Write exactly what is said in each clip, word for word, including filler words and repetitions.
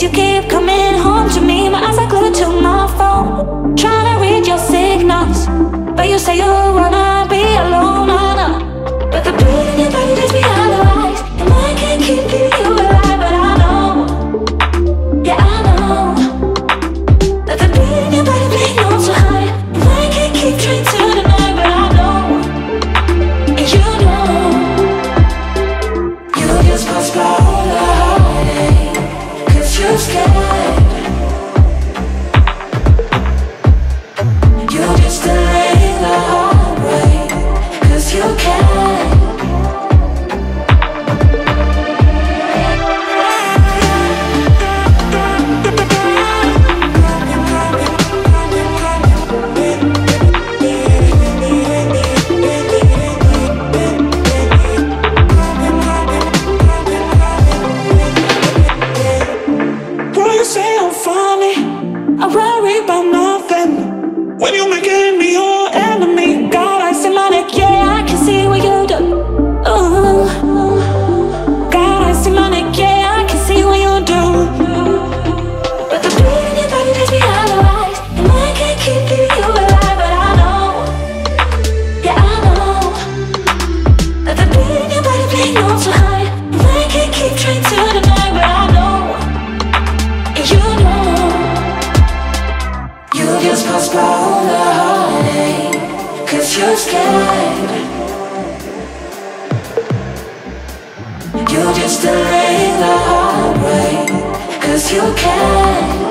you keep coming home to me. My eyes are glued to my phone, trying to read your signals, but you say you wanna be alone, oh no. But the beat in your body takes me otherwise, and I can't keep leaving you alive. But I know, yeah I know, that the beat in your body playing on so high, and I can't keep trying to deny. But I know, and you know, you just postpone the heartache, cause you're scared. You just delay the heartbreak, cause you can. Why you say I'm funny? I worry about nothing when you making me your enemy. God, I see my neck, yeah, I can see what you do. Ooh. God, I see my neck, yeah, I can see what you do. But the beat in your body makes me otherwise, and I can't keep leaving you alive. But I know, yeah I know, that the beat in your body playing on so high, and I can't keep trying to deny. But I know, and you know, you just postpone the heartache, cause you're scared. You just delay the heartbreak, cause you can.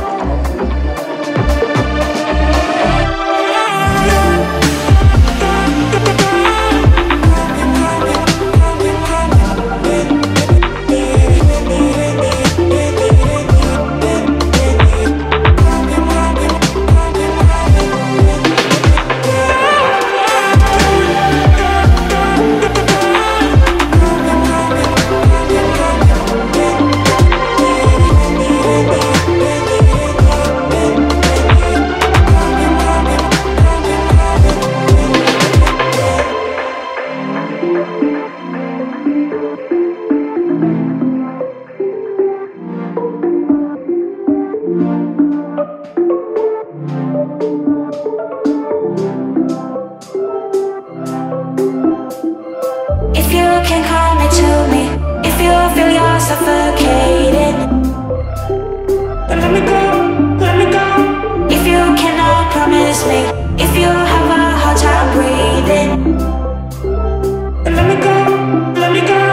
If you can come me to me, if you feel you're suffocating, then let me go, let me go. If you cannot promise me, if you have a hard time breathing, then let me go, let me go.